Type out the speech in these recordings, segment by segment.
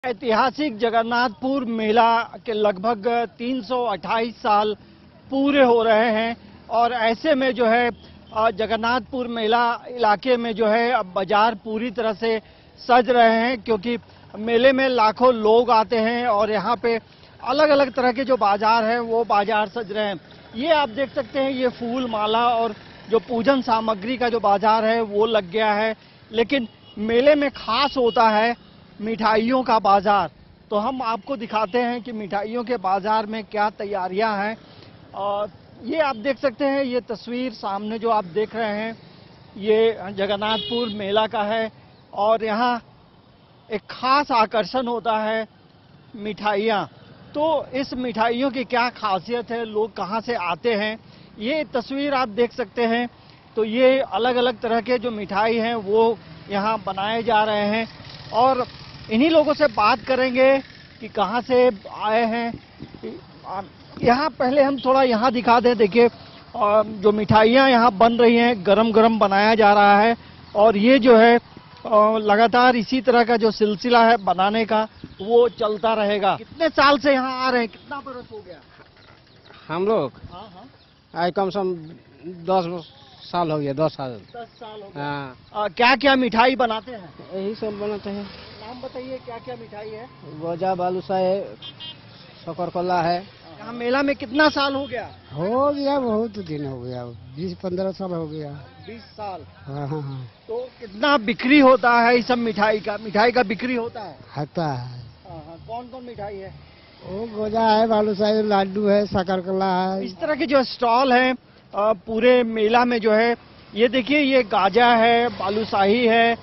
ऐतिहासिक जगन्नाथपुर मेला के लगभग 328 साल पूरे हो रहे हैं और ऐसे में जो है जगन्नाथपुर मेला इलाके में जो है अब बाजार पूरी तरह से सज रहे हैं, क्योंकि मेले में लाखों लोग आते हैं और यहाँ पे अलग अलग तरह के जो बाजार हैं वो बाजार सज रहे हैं। ये आप देख सकते हैं, ये फूल माला और जो पूजन सामग्री का जो बाजार है वो लग गया है। लेकिन मेले में खास होता है मिठाइयों का बाजार। तो हम आपको दिखाते हैं कि मिठाइयों के बाजार में क्या तैयारियां हैं। और ये आप देख सकते हैं, ये तस्वीर सामने जो आप देख रहे हैं ये जगन्नाथपुर मेला का है और यहाँ एक खास आकर्षण होता है मिठाइयाँ। तो इस मिठाइयों की क्या खासियत है, लोग कहाँ से आते हैं, ये तस्वीर आप देख सकते हैं। तो ये अलग अलग तरह के जो मिठाई हैं वो यहाँ बनाए जा रहे हैं और इन्हीं लोगों से बात करेंगे कि कहाँ से आए हैं। यहाँ पहले हम थोड़ा यहाँ दिखा दें, देखिए जो मिठाइयाँ यहाँ बन रही हैं, गरम गरम बनाया जा रहा है और ये जो है लगातार इसी तरह का जो सिलसिला है बनाने का वो चलता रहेगा। कितने साल से यहाँ आ रहे हैं, कितना बरस हो गया? हम लोग आज कम से कम 10 साल हो गया। 10 साल हो गया। हाँ। क्या क्या मिठाई बनाते हैं? यही सब बनाते हैं। नाम बताइए, क्या क्या मिठाई है? गोजा बालूशाही है, शकरकंदा है। यहाँ मेला में कितना साल हो गया? हो गया, बहुत दिन हो गया, 20-15 साल हो गया। 20 साल। हाँ हाँ। तो कितना बिक्री होता है इस सब मिठाई का बिक्री होता है? होता है। कौन कौन मिठाई है? वो गोजा है, बालूशाही, लाडू है, शकरकंदा है। इस तरह के जो स्टॉल है पूरे मेला में जो है, ये देखिए, ये गाजा है, बालूशाही है,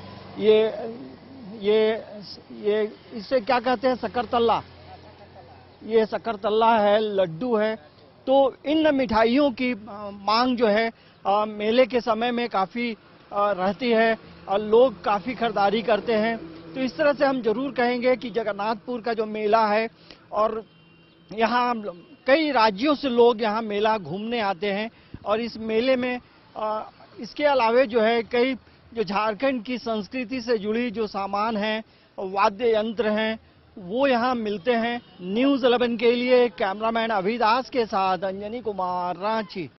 ये इसे क्या कहते हैं, शकरतल्ला। ये शकरतल्ला है, लड्डू है। तो इन मिठाइयों की मांग जो है मेले के समय में काफ़ी रहती है और लोग काफ़ी खरीदारी करते हैं। तो इस तरह से हम जरूर कहेंगे कि जगन्नाथपुर का जो मेला है और यहाँ कई राज्यों से लोग यहाँ मेला घूमने आते हैं और इस मेले में इसके अलावे जो है कई जो झारखंड की संस्कृति से जुड़ी जो सामान हैं, वाद्य यंत्र हैं, वो यहाँ मिलते हैं। न्यूज़ 11 के लिए कैमरामैन अभिदास के साथ अंजनी कुमार, रांची।